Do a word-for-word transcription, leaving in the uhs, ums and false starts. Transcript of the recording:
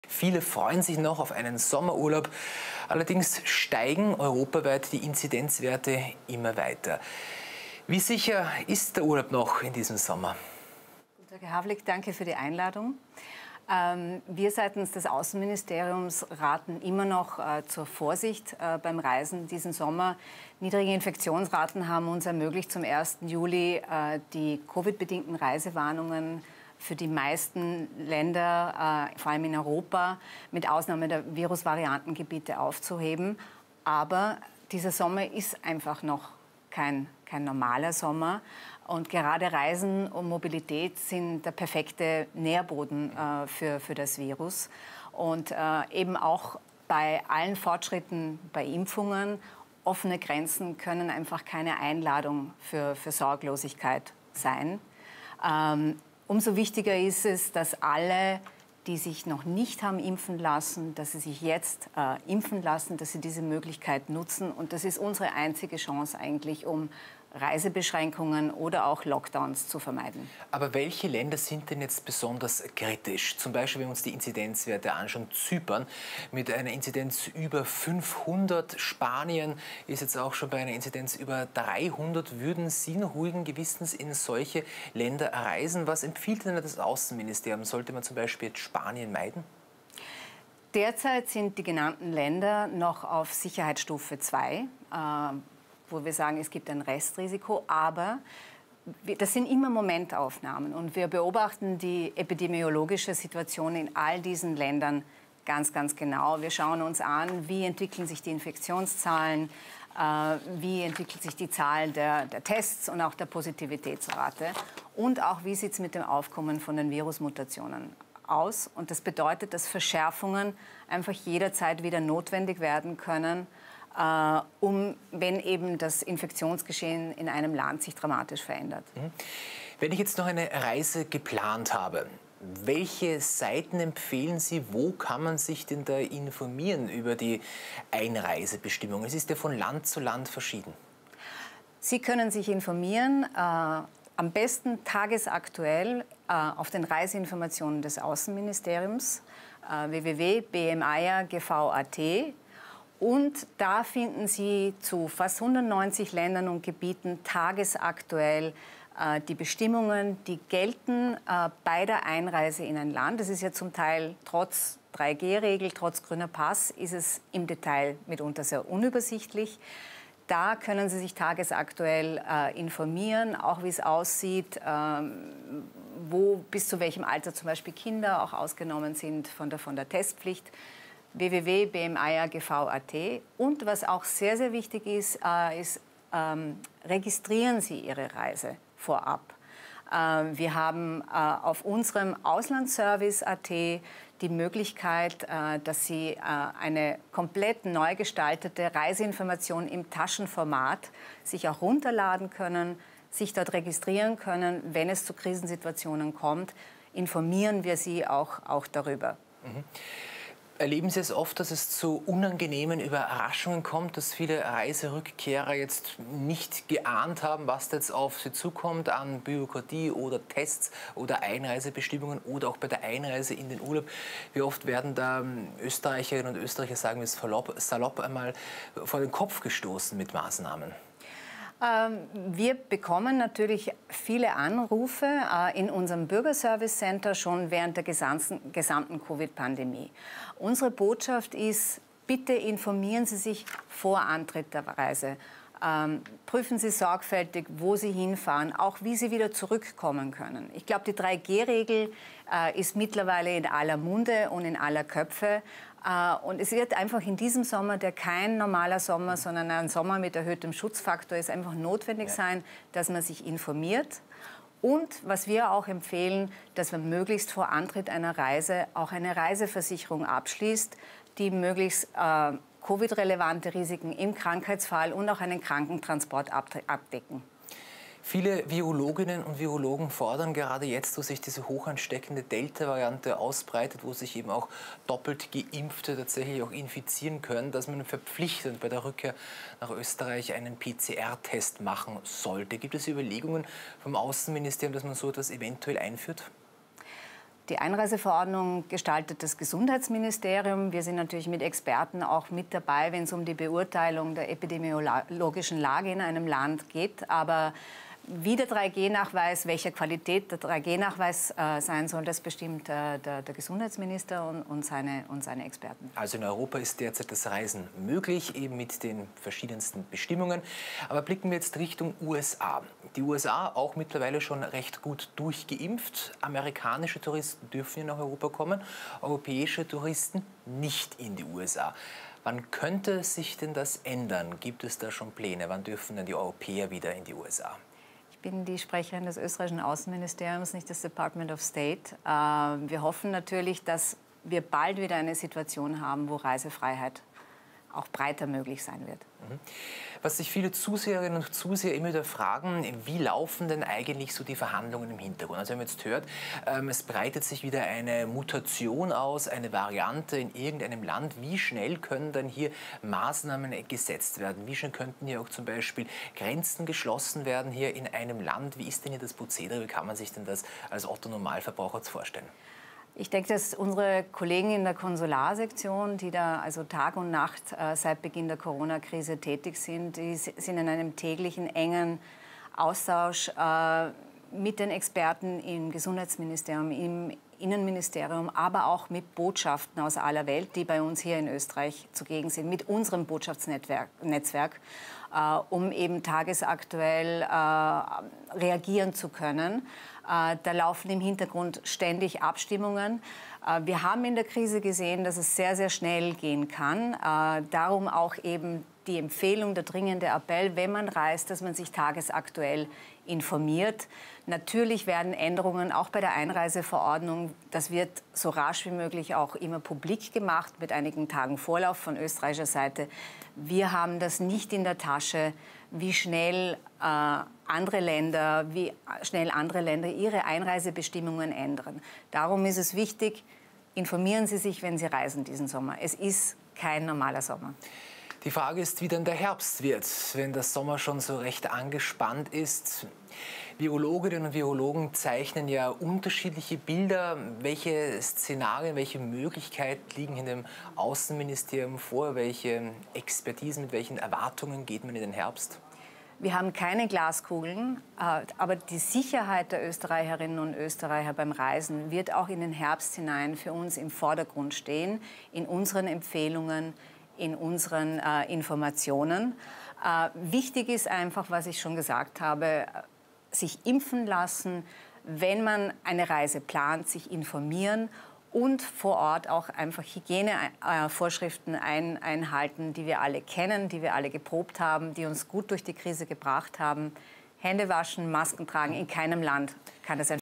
Viele freuen sich noch auf einen Sommerurlaub. Allerdings steigen europaweit die Inzidenzwerte immer weiter. Wie sicher ist der Urlaub noch in diesem Sommer? Guten Tag, Herr Havlik, danke für die Einladung. Ähm, wir seitens des Außenministeriums raten immer noch äh, zur Vorsicht äh, beim Reisen diesen Sommer. Niedrige Infektionsraten haben uns ermöglicht, zum ersten Juli äh, die Covid-bedingten Reisewarnungen für die meisten Länder, äh, vor allem in Europa, mit Ausnahme der Virusvariantengebiete aufzuheben. Aber dieser Sommer ist einfach noch kein, kein normaler Sommer. Und gerade Reisen und Mobilität sind der perfekte Nährboden äh, für, für das Virus. Und äh, eben auch bei allen Fortschritten bei Impfungen, offene Grenzen können einfach keine Einladung für, für Sorglosigkeit sein. Ähm, Umso wichtiger ist es, dass alle, die sich noch nicht haben impfen lassen, dass sie sich jetzt äh, impfen lassen, dass sie diese Möglichkeit nutzen. Und das ist unsere einzige Chance eigentlich, um Reisebeschränkungen oder auch Lockdowns zu vermeiden. Aber welche Länder sind denn jetzt besonders kritisch? Zum Beispiel, wenn wir uns die Inzidenzwerte anschauen, Zypern mit einer Inzidenz über fünfhundert, Spanien ist jetzt auch schon bei einer Inzidenz über dreihundert. Würden Sie noch ruhigen Gewissens in solche Länder reisen? Was empfiehlt denn das Außenministerium? Sollte man zum Beispiel jetzt Spanien meiden? Derzeit sind die genannten Länder noch auf Sicherheitsstufe zwei. Äh, wo wir sagen, es gibt ein Restrisiko, aber das sind immer Momentaufnahmen und wir beobachten die epidemiologische Situation in all diesen Ländern ganz, ganz genau. Wir schauen uns an, wie entwickeln sich die Infektionszahlen, äh, wie entwickelt sich die Zahl der, der Tests und auch der Positivitätsrate und auch, wie sieht es mit dem Aufkommen von den Virusmutationen aus. Und das bedeutet, dass Verschärfungen einfach jederzeit wieder notwendig werden können, Uh, um, wenn eben das Infektionsgeschehen in einem Land sich dramatisch verändert. Wenn ich jetzt noch eine Reise geplant habe, welche Seiten empfehlen Sie, wo kann man sich denn da informieren über die Einreisebestimmungen? Es ist ja von Land zu Land verschieden. Sie können sich informieren, äh, am besten tagesaktuell äh, auf den Reiseinformationen des Außenministeriums, äh, w w w punkt b m a y a g v punkt a t. Und da finden Sie zu fast hundertneunzig Ländern und Gebieten tagesaktuell äh, die Bestimmungen, die gelten äh, bei der Einreise in ein Land. Das ist ja zum Teil trotz drei G Regel, trotz grüner Pass, ist es im Detail mitunter sehr unübersichtlich. Da können Sie sich tagesaktuell äh, informieren, auch wie es aussieht, äh, wo bis zu welchem Alter zum Beispiel Kinder auch ausgenommen sind von der, von der Testpflicht. w w w punkt b m a y a g v punkt a t. Und was auch sehr, sehr wichtig ist, äh, ist, ähm, registrieren Sie Ihre Reise vorab. Äh, wir haben äh, auf unserem Auslandsservice punkt a t die Möglichkeit, äh, dass Sie äh, eine komplett neu gestaltete Reiseinformation im Taschenformat sich auch runterladen können, sich dort registrieren können. Wenn es zu Krisensituationen kommt, informieren wir Sie auch, auch darüber. Mhm. Erleben Sie es oft, dass es zu unangenehmen Überraschungen kommt, dass viele Reiserückkehrer jetzt nicht geahnt haben, was da jetzt auf sie zukommt an Bürokratie oder Tests oder Einreisebestimmungen oder auch bei der Einreise in den Urlaub? Wie oft werden da Österreicherinnen und Österreicher, sagen wir es salopp, salopp einmal, vor den Kopf gestoßen mit Maßnahmen? Wir bekommen natürlich viele Anrufe in unserem Bürgerservice Center schon während der gesamten, gesamten Covid-Pandemie. Unsere Botschaft ist, bitte informieren Sie sich vor Antritt der Reise. Ähm, prüfen Sie sorgfältig, wo Sie hinfahren, auch wie Sie wieder zurückkommen können. Ich glaube, die drei G Regel äh, ist mittlerweile in aller Munde und in aller Köpfe. Äh, und es wird einfach in diesem Sommer, der kein normaler Sommer, sondern ein Sommer mit erhöhtem Schutzfaktor ist, einfach notwendig ja. sein, dass man sich informiert. Und was wir auch empfehlen, dass man möglichst vor Antritt einer Reise auch eine Reiseversicherung abschließt, die möglichst äh, Covid-relevante Risiken im Krankheitsfall und auch einen Krankentransport abdecken. Viele Virologinnen und Virologen fordern gerade jetzt, wo sich diese hoch ansteckende Delta-Variante ausbreitet, wo sich eben auch doppelt Geimpfte tatsächlich auch infizieren können, dass man verpflichtend bei der Rückkehr nach Österreich einen P C R-Test machen sollte. Gibt es Überlegungen vom Außenministerium, dass man so etwas eventuell einführt? Die Einreiseverordnung gestaltet das Gesundheitsministerium. Wir sind natürlich mit Experten auch mit dabei, wenn es um die Beurteilung der epidemiologischen Lage in einem Land geht. Aber wie der drei G Nachweis, welcher Qualität der drei G Nachweis äh, sein soll, das bestimmt äh, der, der Gesundheitsminister und, und, seine, und seine Experten. Also in Europa ist derzeit das Reisen möglich, eben mit den verschiedensten Bestimmungen. Aber blicken wir jetzt Richtung U S A. Die U S A auch mittlerweile schon recht gut durchgeimpft. Amerikanische Touristen dürfen ja nach Europa kommen, europäische Touristen nicht in die U S A. Wann könnte sich denn das ändern? Gibt es da schon Pläne? Wann dürfen denn die Europäer wieder in die U S A? Ich bin die Sprecherin des österreichischen Außenministeriums, nicht des Department of State. Wir hoffen natürlich, dass wir bald wieder eine Situation haben, wo Reisefreiheit auch breiter möglich sein wird. Was sich viele Zuseherinnen und Zuseher immer wieder fragen, wie laufen denn eigentlich so die Verhandlungen im Hintergrund? Also wir haben jetzt gehört, ähm, es breitet sich wieder eine Mutation aus, eine Variante in irgendeinem Land. Wie schnell können dann hier Maßnahmen gesetzt werden? Wie schnell könnten hier auch zum Beispiel Grenzen geschlossen werden hier in einem Land? Wie ist denn hier das Prozedere? Wie kann man sich denn das als Otto-Normalverbraucher vorstellen? Ich denke, dass unsere Kollegen in der Konsularsektion, die da also Tag und Nacht äh, seit Beginn der Corona-Krise tätig sind, die sind in einem täglichen engen Austausch äh, mit den Experten im Gesundheitsministerium, im Innenministerium, aber auch mit Botschaften aus aller Welt, die bei uns hier in Österreich zugegen sind, mit unserem Botschaftsnetzwerk, Netzwerk, äh, um eben tagesaktuell äh, reagieren zu können. Äh, da laufen im Hintergrund ständig Abstimmungen. Äh, wir haben in der Krise gesehen, dass es sehr, sehr schnell gehen kann. Äh, darum auch eben die Empfehlung, der dringende Appell, wenn man reist, dass man sich tagesaktuell informiert. Natürlich werden Änderungen auch bei der Einreiseverordnung, das wird so rasch wie möglich auch immer publik gemacht, mit einigen Tagen Vorlauf von österreichischer Seite. Wir haben das nicht in der Tasche, wie schnell äh, andere Länder, wie schnell andere Länder ihre Einreisebestimmungen ändern. Darum ist es wichtig, informieren Sie sich, wenn Sie reisen diesen Sommer. Es ist kein normaler Sommer. Die Frage ist, wie dann der Herbst wird, wenn der Sommer schon so recht angespannt ist. Virologinnen und Virologen zeichnen ja unterschiedliche Bilder. Welche Szenarien, welche Möglichkeiten liegen in dem Außenministerium vor? Welche Expertisen, mit welchen Erwartungen geht man in den Herbst? Wir haben keine Glaskugeln, aber die Sicherheit der Österreicherinnen und Österreicher beim Reisen wird auch in den Herbst hinein für uns im Vordergrund stehen, in unseren Empfehlungen, in unseren äh, Informationen. Äh, wichtig ist einfach, was ich schon gesagt habe, sich impfen lassen, wenn man eine Reise plant, sich informieren und vor Ort auch einfach Hygienevorschriften ein, einhalten, die wir alle kennen, die wir alle geprobt haben, die uns gut durch die Krise gebracht haben. Hände waschen, Masken tragen, in keinem Land kann das ein